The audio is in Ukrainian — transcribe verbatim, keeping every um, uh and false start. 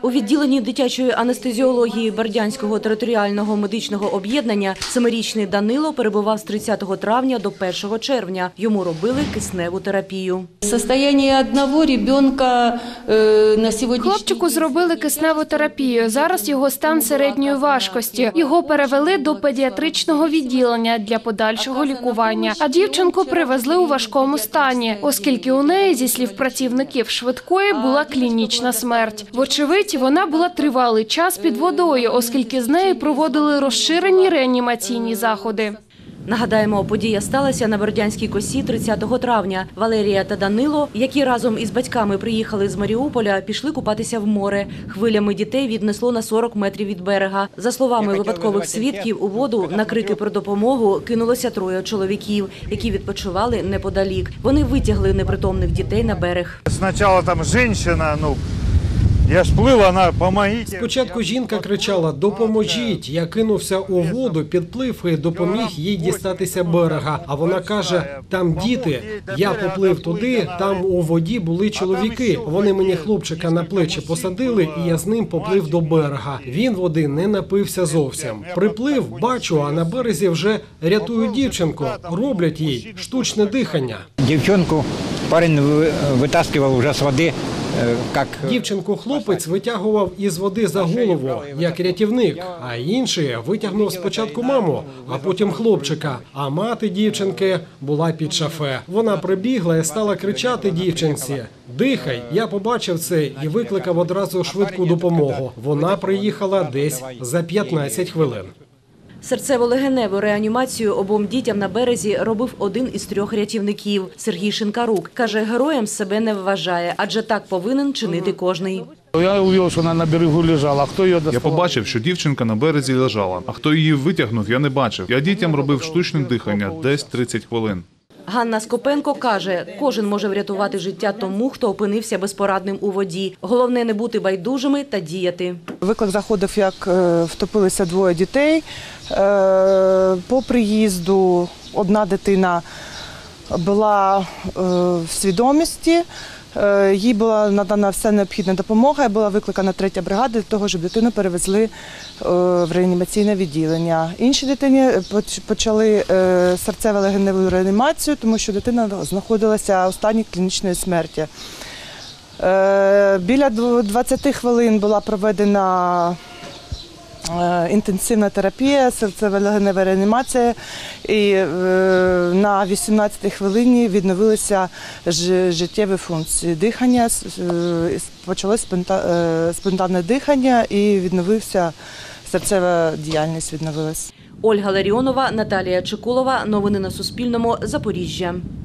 У відділенні дитячої анестезіології Бердянського територіального медичного об'єднання семирічний Данило перебував з тридцятого травня до першого червня. Йому робили кисневу терапію. Хлопчику зробили кисневу терапію. Зараз його стан середньої важкості. Його перевели до педіатричного відділення для подальшого лікування. А дівчинку привезли у важкому стані, оскільки у неї, зі слів працівників швидкої, була клінічна смерть. Вочевидь, вона була тривалий час під водою, оскільки з нею проводили розширені реанімаційні заходи. Нагадаємо, подія сталася на Бердянській косі тридцятого травня. Валерія та Данило, які разом із батьками приїхали з Маріуполя, пішли купатися в море. Хвилями дітей віднесло на сорок метрів від берега. За словами випадкових свідків, у воду на крики про допомогу кинулося троє чоловіків, які відпочивали неподалік. Вони витягли непритомних дітей на берег. Спочатку там жінка, ну, я ж плив, вона «помогіть». Спочатку жінка кричала «допоможіть». Я кинувся у воду, підплив і допоміг їй дістатися берега. А вона каже «там діти». Я поплив туди, там у воді були чоловіки. Вони мені хлопчика на плечі посадили, і я з ним поплив до берега. Він води не напився зовсім. Приплив, бачу, а на березі вже рятують дівчинку. Роблять їй штучне дихання. Дівчинку парень витаскував вже з води. Як... Дівчинку хлопець витягував із води за голову, як рятівник, а інший витягнув спочатку маму, а потім хлопчика. А мати дівчинки була під шафе. Вона прибігла і стала кричати дівчинці «Дихай!». Я побачив це і викликав одразу швидку допомогу. Вона приїхала десь за п'ятнадцять хвилин. Серцево-легеневу реанімацію обом дітям на березі робив один із трьох рятівників – Сергій Шинкарук. Каже, героєм себе не вважає, адже так повинен чинити кожний. Я уявив, що вона на берегу лежала, а хто її доставав? Я побачив, що дівчинка на березі лежала, а хто її витягнув, я не бачив. Я дітям робив штучне дихання десь тридцять хвилин. Ганна Скопенко каже, кожен може врятувати життя тому, хто опинився безпорадним у воді. Головне – не бути байдужими та діяти. Виклик заходив, як втопилися двоє дітей. По приїзду одна дитина була в свідомості. Їй була надана вся необхідна допомога, була викликана третя бригада для того, щоб дитину перевезли в реанімаційне відділення. Інші дитині почали серцево-легеневу реанімацію, тому що дитина знаходилася у стані клінічної смерті. Біля двадцяти хвилин була проведена інтенсивна терапія, серцево-легенева реанімація, і на вісімнадцятій хвилині відновилися життєві функції дихання, почалось спонтанне дихання і відновився серцева діяльність. відновилась. Ольга Ларіонова, Наталія Чекулова. Новини на Суспільному. Запоріжжя.